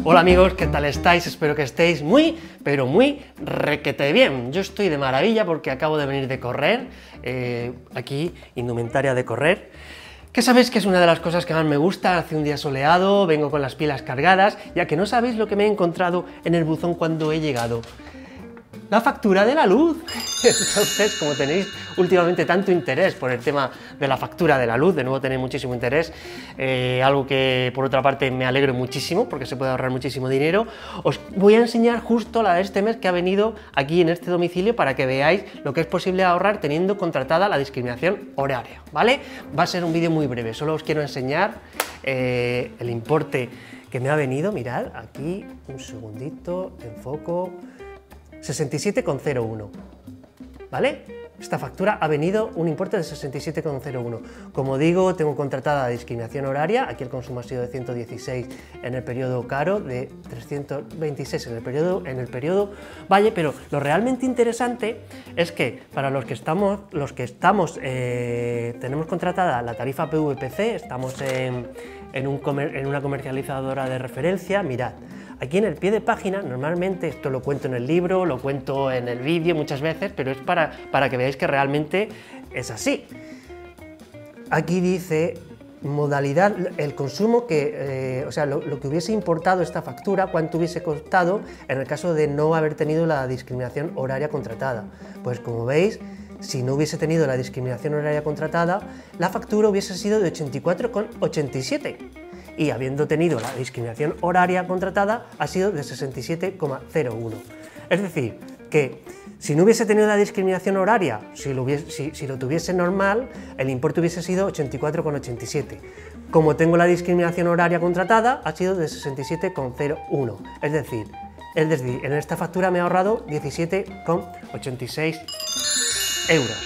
Hola amigos, ¿qué tal estáis? Espero que estéis muy, pero muy requete bien. Yo estoy de maravilla porque acabo de venir de correr, aquí, indumentaria de correr, que sabéis que es una de las cosas que más me gusta. Hace un día soleado, vengo con las pilas cargadas, ya que no sabéis lo que me he encontrado en el buzón cuando he llegado. La factura de la luz. Entonces, como tenéis últimamente tanto interés por el tema de la factura de la luz, de nuevo tenéis muchísimo interés, algo que por otra parte me alegro muchísimo porque se puede ahorrar muchísimo dinero, os voy a enseñar justo la de este mes que ha venido aquí en este domicilio para que veáis lo que es posible ahorrar teniendo contratada la discriminación horaria, ¿vale? Va a ser un vídeo muy breve, solo os quiero enseñar el importe que me ha venido. Mirad, aquí, un segundito, enfoco, 67,01, ¿vale? Esta factura ha venido un importe de 67,01. Como digo, tengo contratada la discriminación horaria, aquí el consumo ha sido de 116 en el periodo caro, de 326 en el periodo valle, pero lo realmente interesante es que para los que tenemos contratada la tarifa PVPC, estamos en una comercializadora de referencia, mirad. Aquí en el pie de página, normalmente, esto lo cuento en el libro, lo cuento en el vídeo muchas veces, pero es para que veáis que realmente es así. Aquí dice modalidad, el consumo que, o sea, lo que hubiese importado esta factura, cuánto hubiese costado en el caso de no haber tenido la discriminación horaria contratada. Pues como veis, si no hubiese tenido la discriminación horaria contratada, la factura hubiese sido de 84,87. Y habiendo tenido la discriminación horaria contratada ha sido de 67,01. Es decir, que si no hubiese tenido la discriminación horaria, si lo tuviese normal, el importe hubiese sido 84,87. Como tengo la discriminación horaria contratada, ha sido de 67,01. Es decir, en esta factura me he ahorrado 17,86 euros.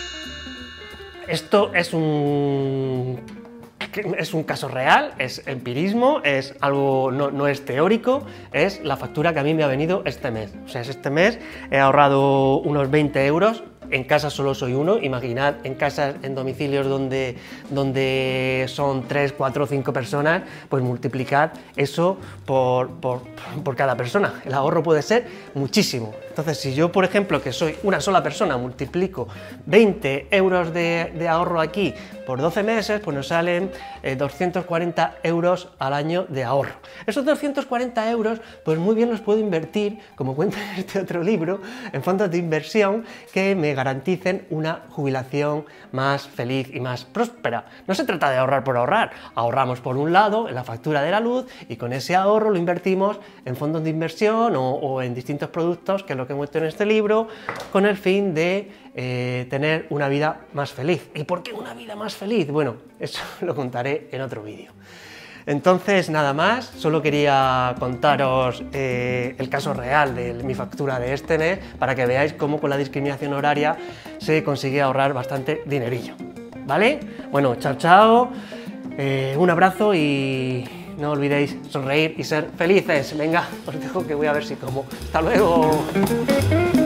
Esto es un caso real, es empirismo, es algo, no es teórico, es la factura que a mí me ha venido este mes. O sea, este mes he ahorrado unos 20 euros, en casa solo soy uno, imaginad en casas, en domicilios donde son 3, 4 o 5 personas, pues multiplicad eso por cada persona. El ahorro puede ser muchísimo. Entonces, si yo, por ejemplo, que soy una sola persona, multiplico 20 euros de ahorro aquí por 12 meses, pues nos salen 240 euros al año de ahorro. Esos 240 euros, pues muy bien los puedo invertir, como cuenta en este otro libro, en fondos de inversión que me garanticen una jubilación más feliz y más próspera. No se trata de ahorrar por ahorrar, ahorramos por un lado en la factura de la luz y con ese ahorro lo invertimos en fondos de inversión o en distintos productos, que es lo que muestro en este libro, con el fin de tener una vida más feliz. ¿Y por qué una vida más feliz? Bueno, eso lo contaré en otro vídeo. Entonces, nada más, solo quería contaros el caso real de mi factura de este mes para que veáis cómo con la discriminación horaria se consigue ahorrar bastante dinerillo, ¿vale? Bueno, chao, chao, un abrazo y no olvidéis sonreír y ser felices. Venga, os dejo que voy a ver si como. ¡Hasta luego!